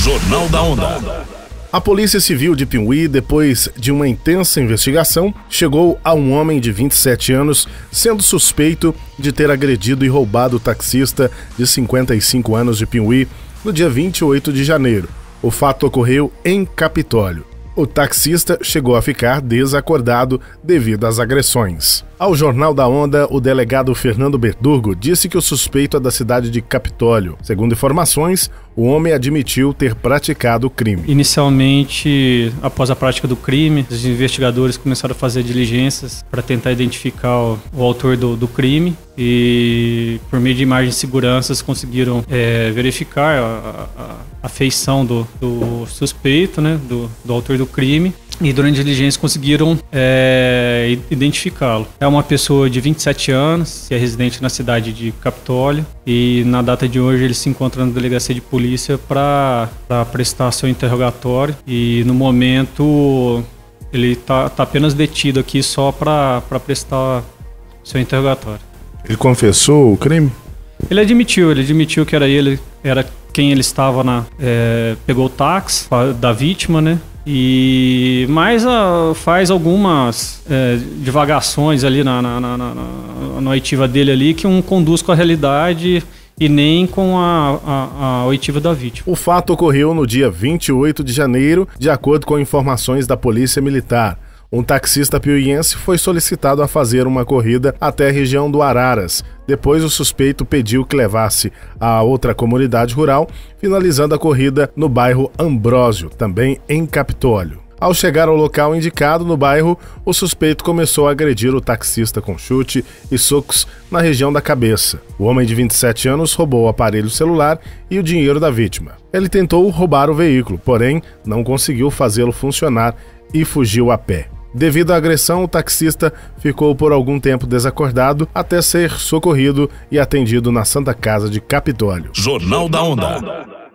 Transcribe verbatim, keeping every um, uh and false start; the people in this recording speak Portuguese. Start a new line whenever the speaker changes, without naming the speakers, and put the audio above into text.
Jornal da Onda.
A Polícia Civil de Piumhi, depois de uma intensa investigação, chegou a um homem de vinte e sete anos, sendo suspeito de ter agredido e roubado o taxista de cinquenta e cinco anos de Piumhi no dia vinte e oito de janeiro. O fato ocorreu em Capitólio. O taxista chegou a ficar desacordado devido às agressões. Ao Jornal da Onda, o delegado Fernando Berturgo disse que o suspeito é da cidade de Capitólio. Segundo informações, o homem admitiu ter praticado o crime.
Inicialmente, após a prática do crime, os investigadores começaram a fazer diligências para tentar identificar o, o autor do, do crime e, por meio de imagens de segurança, conseguiram é, verificar a, a, a feição do, do suspeito, né, do, do autor do crime. E durante a diligência conseguiram é, identificá-lo. É uma pessoa de vinte e sete anos, que é residente na cidade de Capitólio, e na data de hoje ele se encontra na delegacia de polícia para prestar seu interrogatório. E no momento ele está tá apenas detido aqui só para prestar seu interrogatório.
Ele confessou o crime?
Ele admitiu, ele admitiu que era ele, era quem ele estava na... É, pegou o táxi da vítima, né? E mais uh, faz algumas é, divagações ali na, na, na, na, na oitiva dele ali que não conduz com a realidade e nem com a, a, a oitiva da vítima.
O fato ocorreu no dia vinte e oito de janeiro, de acordo com informações da Polícia Militar. Um taxista piuiense foi solicitado a fazer uma corrida até a região do Araras. Depois, o suspeito pediu que levasse a outra comunidade rural, finalizando a corrida no bairro Ambrósio, também em Capitólio. Ao chegar ao local indicado no bairro, o suspeito começou a agredir o taxista com chute e socos na região da cabeça. O homem de vinte e sete anos roubou o aparelho celular e o dinheiro da vítima. Ele tentou roubar o veículo, porém não conseguiu fazê-lo funcionar e fugiu a pé. Devido à agressão, o taxista ficou por algum tempo desacordado até ser socorrido e atendido na Santa Casa de Capitólio.
Jornal da Onda.